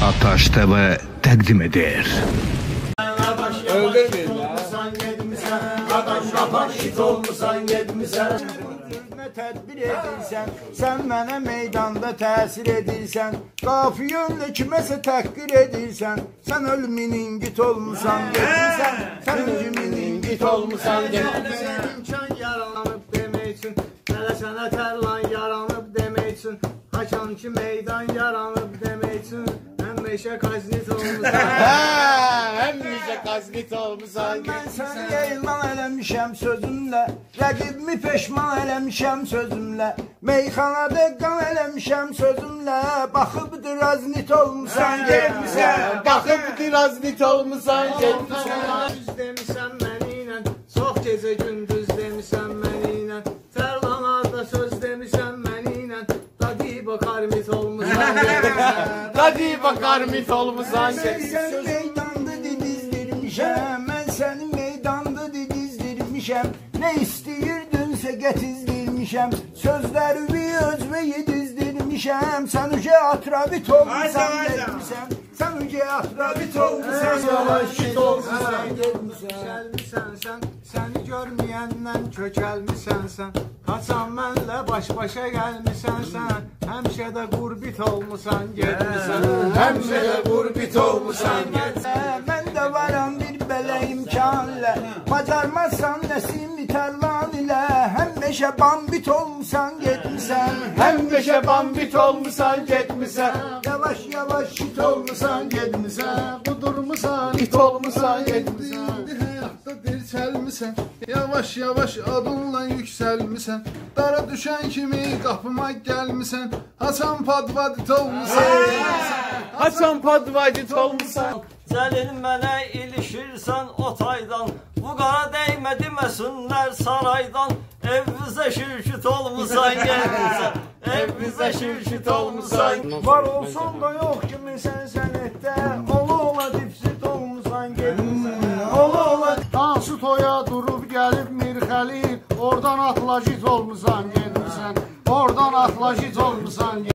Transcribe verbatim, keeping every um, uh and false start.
Ataş T V təqdim edir. Öldürmeyin ya. Adaş adaş it olmusan yetmisən. Tədbir edirsən, sən mənə meydanda təsir edirsən, qafiyönlə kiməsə təhqir edirsən, sən ölümünün git olmusan getmirsən, sən ölümünün git olmusan getmirsən. İmkan yaranıb demək üçün, hələ sənə tərlan yaranıb demək üçün, haçan ki meydan yaranıb demək üçün, həmişə qaznit olmusan. Həmişə qaznit olmusan. Mən səni yayılman eləmişəm sözümlə, rəqibimi peşman eləmişəm sözümlə, meyxanada qan eləmişəm sözümlə, baxıb diraznit olmusan getmirsən, baxıb diraznit olmusan getmirsən. Düz demişsən məni ilə, çox gecə gündüz demişsən məni ilə, tərlanlarda söz demişsən məni ilə, dadiba karmit olmusan getmirsən. Dadiba karmit olmusan getmirsən. Səni meydanda didizdirmişəm, mən səni meydanda didizdirmişəm, nə istəyirdinsə gətizdirmişəm, sözlərimi özümə yedizdirmişəm, sən uca atravit olmusan getmirsən, sən uca atravit olmusan, yavaş git olmusan getmirsən. Kökəlmisən sən, səni görməyəndən kökəlmisən sən, haçan mənlə baş-başa gəlmisən sən, həmişə də qurbit olmusan getmirsən, həmişə də qurbit olmusan getmirsən. Mən də varam bir belə imkanla, bacarmazsan nəsimi tərlan ilə, həmişə bambit olmusan getmirsən, həmişə bambit olmusan getmirsən. yavaş yavaş şit olmusan getmirsən, Qudurmusan, it olmusan getmirsən. Həyatda dirçəlmisən, yavaş yavaş adınla yüksəlmisən, dara düşən kimi qapıma gəlmisən, haçan padvadit olmusan. Haçan padvadit olmusan. Cəlil mənə ilişirsən o taydan, bu qara dəymə deməsinlər saraydan, evimizə şirkit olmusan gəlmirsən, evimizə şirkit olmusan. var olsun da yox kimi sən sənətdə, ola ola dipsit olmusan getmirsən, ola ola. Hansı toya durub gəlib Mirxəlil, oradan atlacit olmusan getmirsən, oradan atlacit olmusan getmirsən.